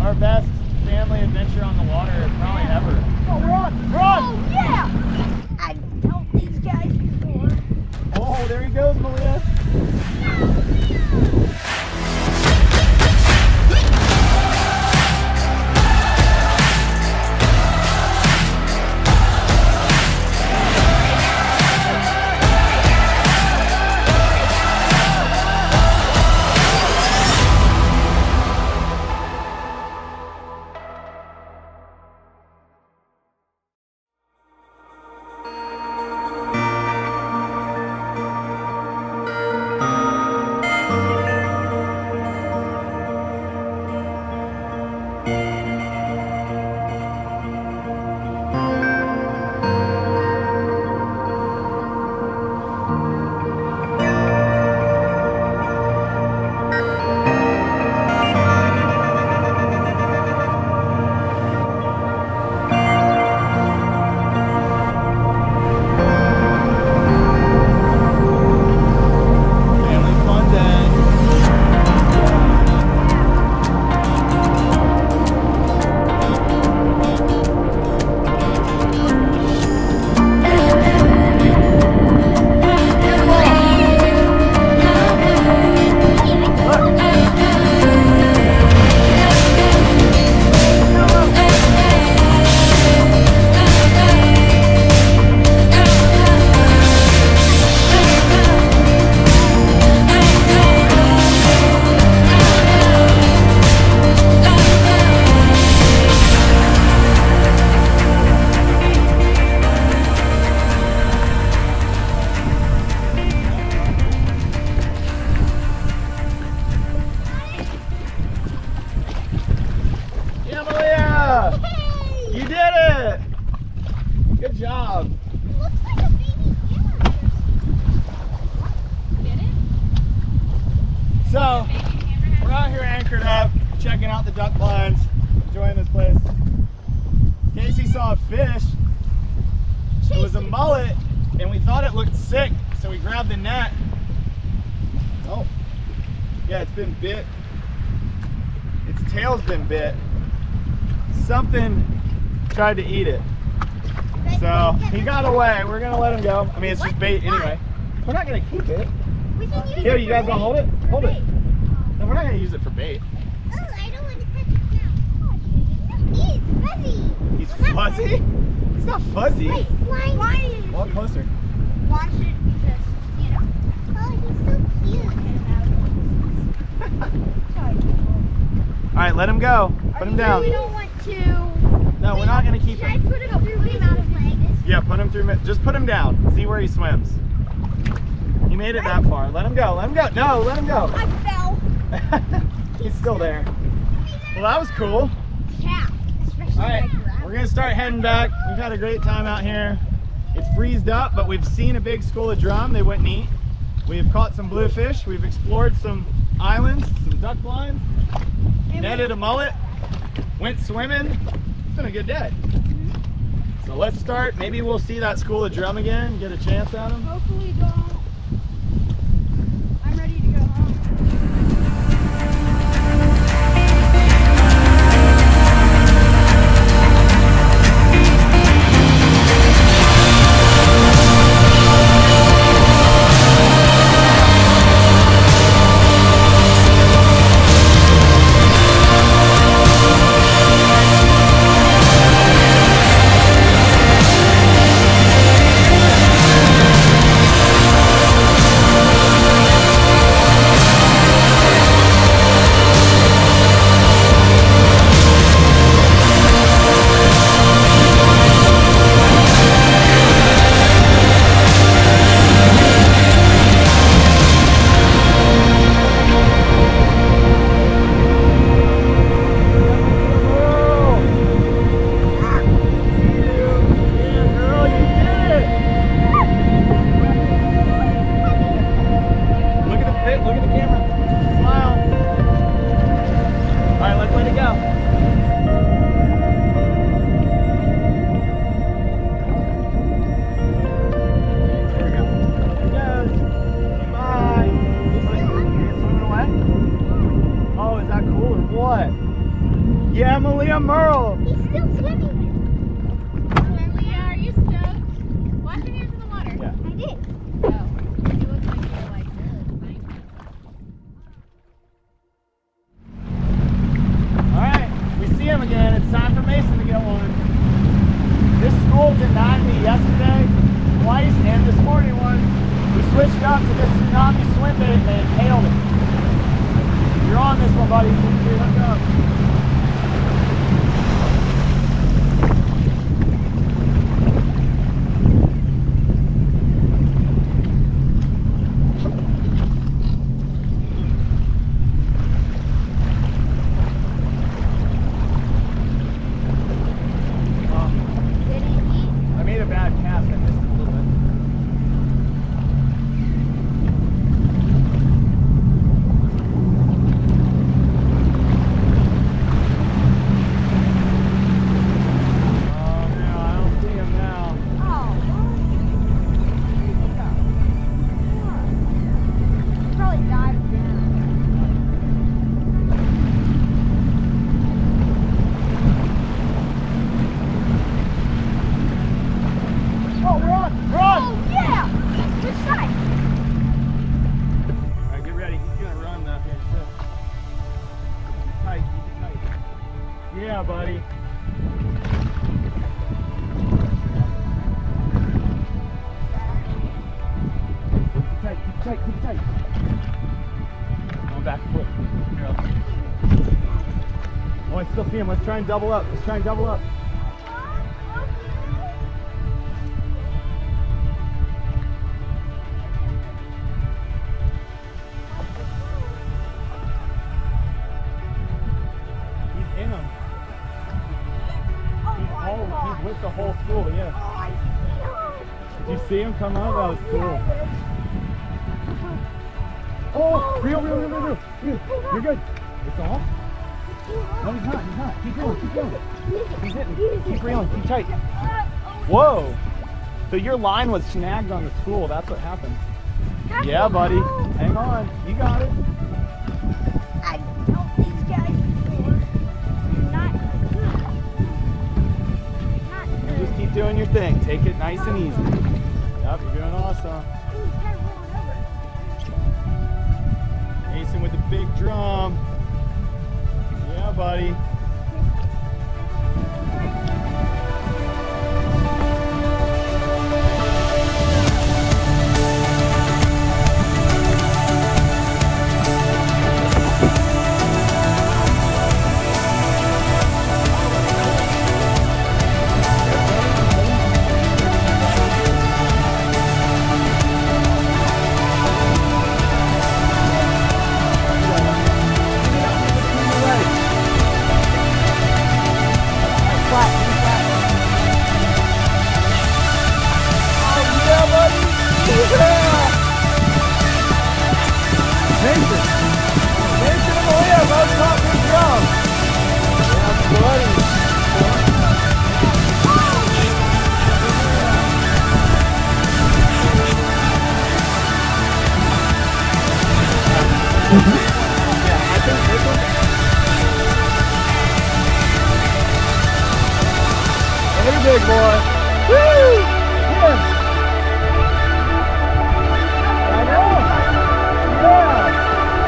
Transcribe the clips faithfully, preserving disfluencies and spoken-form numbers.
our best family adventure on the water probably ever. Oh, we're on! We're on! Oh, yeah! I've helped these guys before. Oh, there he goes, Malia. Good job. It looks like a baby camera. Get it? So, we're out here anchored up, checking out the duck blinds, enjoying this place. Casey saw a fish. It was a mullet, and we thought it looked sick, so we grabbed the net. Oh, yeah, it's been bit. Its tail's been bit. Something tried to eat it. So he got away. We're gonna let him go. I mean, it's just bait anyway. We're not gonna keep it. We can use Here, it you guys for gonna hold it? bait. Hold For it. bait. No, we're not gonna use it for bait. Oh, I don't want to touch it now. He's fuzzy. He's Well, not fuzzy? He's not fuzzy. Wait, why? Why is Walk closer. Watch it because, you know. Oh, he's so cute. Sorry, people. All right, let him go. Put him down. We don't want to. No, we're not gonna keep Should I him. put him through him out of legs? Yeah, put him through. Just put him down. See where he swims. He made it that far. Let him go. Let him go. No, let him go. I fell. He's still there. Well, that was cool. Yeah. Especially All right, like we're gonna start heading back. We've had a great time out here. It's freezed up, but we've seen a big school of drum they wouldn't eat. We've caught some bluefish. We've explored some islands, some duck blinds, netted a mullet, went swimming. It's been a good day. So let's start. Maybe we'll see that school of drum again, get a chance at them. Hopefully don't. I'm ready to go home. Yeah, Malia Merle. He's still swimming. Malia, are you stoked? Wash your hands in the water. Yeah. I did. Oh, you look like you're like, ugh, fine. Alright, we see him again. It's time for Mason to get one. This school denied me yesterday, twice, and this morning once. We switched up to this tsunami swim bait and they inhaled it. You're on this one, buddy. Here, let's go. I made a bad cast. I missed it a little bit. Oh no, I don't see him now. Oh. Probably dived down. Oh, we're on! We're on! Oh, yeah! Which side? Alright, get ready. He's gonna run though here, so. Keep it tight, keep it tight. Yeah, buddy. Keep it tight, keep it tight, keep it tight. Going back and forth. Here, I'll- Oh, I still see him. Let's try and double up. Let's try and double up. He's in them. He's, all, he's with the whole school, yeah. Oh, I see him. Did you see him come out? That was cool. Oh, reel, reel, reel, reel, reel. Reel. You're good. It's off? No, he's not. He's not. Keep reeling. Keep reeling. He's hitting. Keep reeling. Keep tight. Whoa. So your line was snagged on the spool. That's what happened. Yeah, buddy. Hang on. You got it. I helped these guys before. Not good. Not You good. just keep doing your thing. Take it nice and easy. Yep, you're doing awesome. Ooh, he's kind of rolling over. Mason with the big drum. Yeah, buddy. Mason! Mason and Malia both caught big drum! Yeah, buddy! Yeah, I think this one... Hey, big boy! Woo! Yeah! I know! Yeah!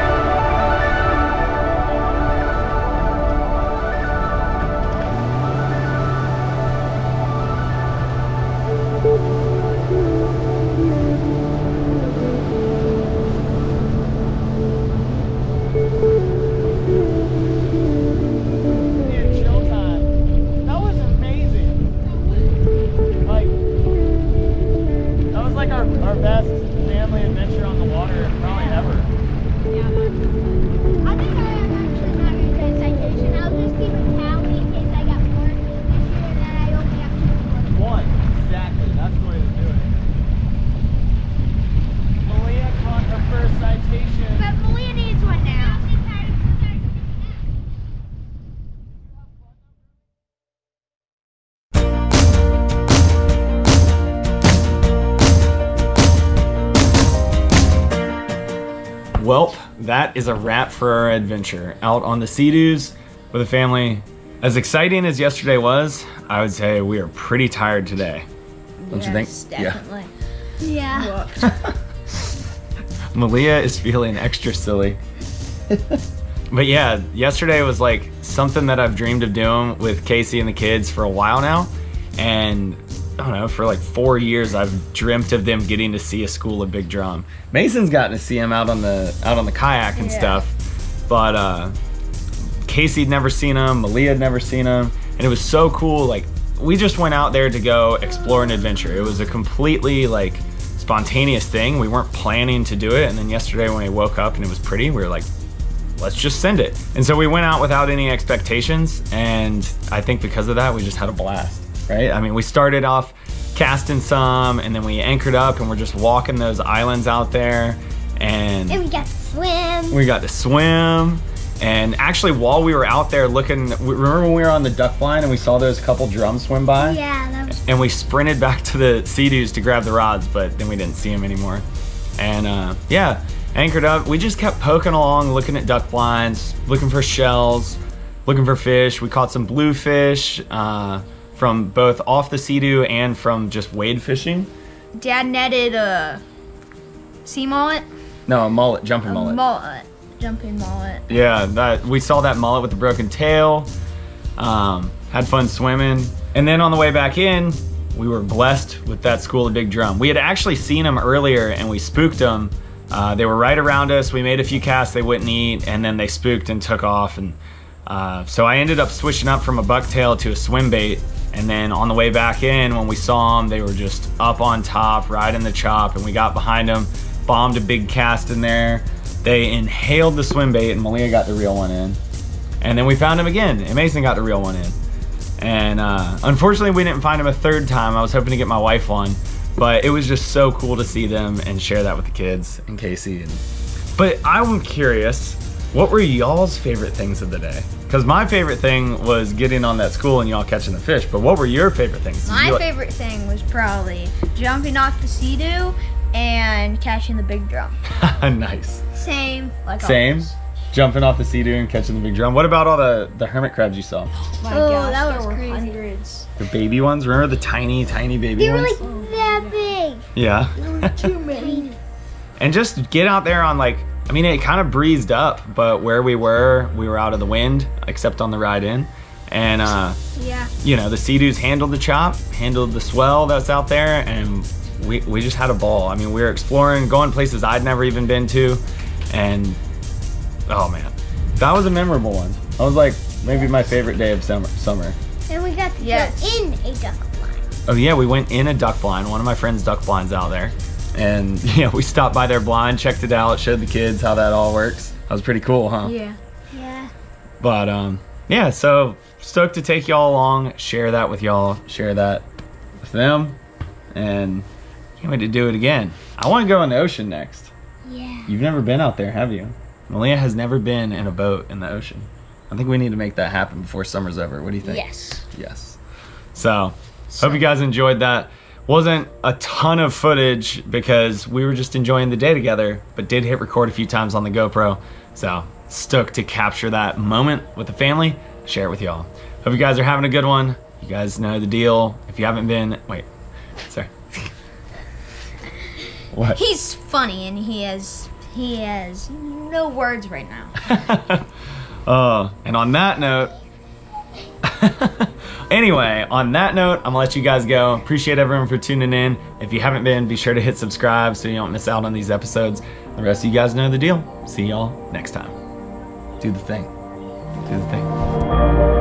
Our best family adventure on the water probably ever. Yeah, that's fun. I think I am actually not going to get a citation. I'll just keep a tally in case I got more this year and then I only have two more. One, exactly. That's the way to do it. Malia caught her first citation. But Malia needs one now. Well, that is a wrap for our adventure. Out on the Sea-Doos with a family, as exciting as yesterday was, I would say we are pretty tired today. Don't you think? Yes, definitely. Yeah. Malia is feeling extra silly. But yeah, yesterday was like something that I've dreamed of doing with Casey and the kids for a while now. And I don't know, for like four years I've dreamt of them getting to see a school of big drum. Mason's gotten to see him out on the out on the kayak and Yeah. stuff. But uh Casey'd never seen him, Malia had never seen him, and it was so cool. Like, we just went out there to go explore an adventure. It was a completely like spontaneous thing. We weren't planning to do it, and then yesterday when we woke up and it was pretty, we were like, let's just send it. And so we went out without any expectations, and I think because of that, we just had a blast, right? I mean, we started off casting some, and then we anchored up, and we're just walking those islands out there, and And we got to swim. we got to swim. And actually, while we were out there looking, remember when we were on the duck blind and we saw those couple drums swim by? Yeah, that was And we sprinted back to the Sea-Doos to grab the rods, but then we didn't see them anymore. And uh, yeah, anchored up. We just kept poking along, looking at duck blinds, looking for shells, looking for fish. We caught some bluefish uh, from both off the Sea-Doo and from just wade fishing. Dad netted a sea mullet. No, a mullet, jumping A mullet. mullet. Jumping mullet. Yeah, that we saw that mullet with the broken tail. Um, had fun swimming. And then on the way back in, we were blessed with that school of big drum. We had actually seen them earlier and we spooked them. Uh, they were right around us. We made a few casts they wouldn't eat, and then they spooked and took off. And uh, so I ended up switching up from a bucktail to a swim bait. And then on the way back in, when we saw them, they were just up on top, right in the chop, and we got behind them, bombed a big cast in there. They inhaled the swim bait, and Malia got the real one in. And then we found him again, and Mason got the real one in. And uh, unfortunately, we didn't find him a third time. I was hoping to get my wife one, but it was just so cool to see them and share that with the kids and Casey. And... But I'm curious, what were y'all's favorite things of the day? Because my favorite thing was getting on that school and y'all catching the fish, but what were your favorite things? Did My you- favorite thing was probably jumping off the Sea-Doo and catching the big drum. Nice. same. Like Same? always. Jumping off the Sea-Doo and catching the big drum. What about all the, the hermit crabs you saw? My Oh, gosh, that there was were crazy. hundreds. The baby ones? Remember the tiny, tiny baby They were ones? like that big. Yeah. Too many. And just get out there on like, I mean, it kind of breezed up, but where we were, we were out of the wind, except on the ride in. And, uh, Yeah. you know, the Sea-Doos handled the chop, handled the swell that's out there, and we, we just had a ball. I mean, we were exploring, going places I'd never even been to, and oh man, that was a memorable one. That was like maybe my favorite day of summer. summer. And we got to Yes. go in a duck blind. Oh yeah, we went in a duck blind, one of my friend's duck blinds out there. And yeah, we stopped by their blind, checked it out, showed the kids how that all works. That was pretty cool, huh? Yeah. Yeah. But um, yeah, so stoked to take y'all along, share that with y'all, share that with them, and can't wait to do it again. I want to go in the ocean next. Yeah. You've never been out there, have you? Malia has never been in a boat in the ocean. I think we need to make that happen before summer's over. What do you think? Yes. Yes. So, hope you guys enjoyed that. Wasn't a ton of footage because we were just enjoying the day together, but did hit record a few times on the GoPro. So, stoked to capture that moment with the family, share it with y'all. Hope you guys are having a good one. You guys know the deal. If you haven't been, wait, sorry. What? He's funny and he has he has no words right now. uh, and on that note, anyway, on that note, I'm gonna let you guys go. Appreciate everyone for tuning in. If you haven't been, be sure to hit subscribe so you don't miss out on these episodes. The rest of you guys know the deal. See y'all next time. Do the thing. Do the thing.